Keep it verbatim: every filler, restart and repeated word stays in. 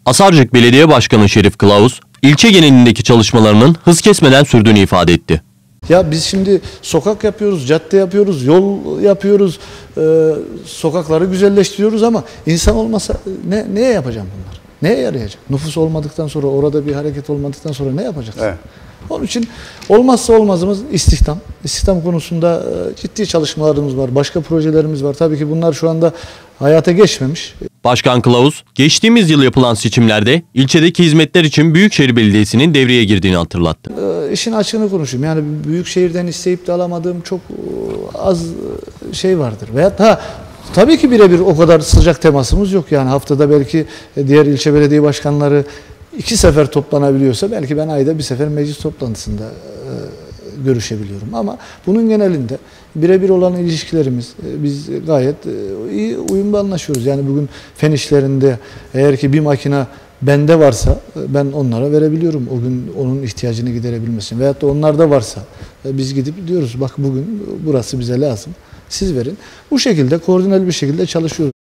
Asarcık Belediye Başkanı Şerif Kılavuz, ilçe genelindeki çalışmalarının hız kesmeden sürdüğünü ifade etti. Ya biz şimdi sokak yapıyoruz, cadde yapıyoruz, yol yapıyoruz, e, sokakları güzelleştiriyoruz ama insan olmasa ne, neye yapacağım bunlar? Neye yarayacak? Nüfus olmadıktan sonra, orada bir hareket olmadıktan sonra ne yapacaksın? Evet. Onun için olmazsa olmazımız istihdam. İstihdam konusunda ciddi çalışmalarımız var, başka projelerimiz var. Tabii ki bunlar şu anda hayata geçmemiş. Başkan Kılavuz, geçtiğimiz yıl yapılan seçimlerde ilçedeki hizmetler için Büyükşehir Belediyesi'nin devreye girdiğini hatırlattı. E, işin açığını konuşayım. Yani Büyükşehir'den isteyip de alamadığım çok az şey vardır. Veyahut ha, tabii ki birebir o kadar sıcak temasımız yok. Yani haftada belki diğer ilçe belediye başkanları iki sefer toplanabiliyorsa belki ben ayda bir sefer meclis toplantısında e, görüşebiliyorum. Ama bunun genelinde birebir olan ilişkilerimiz e, biz gayet e, iyi uyumlu anlaşıyoruz. Yani bugün fen işlerinde eğer ki bir makine bende varsa e, ben onlara verebiliyorum. O gün onun ihtiyacını giderebilmesin. Veyahut da onlarda varsa e, biz gidip diyoruz bak bugün burası bize lazım. Siz verin. Bu şekilde koordineli bir şekilde çalışıyoruz.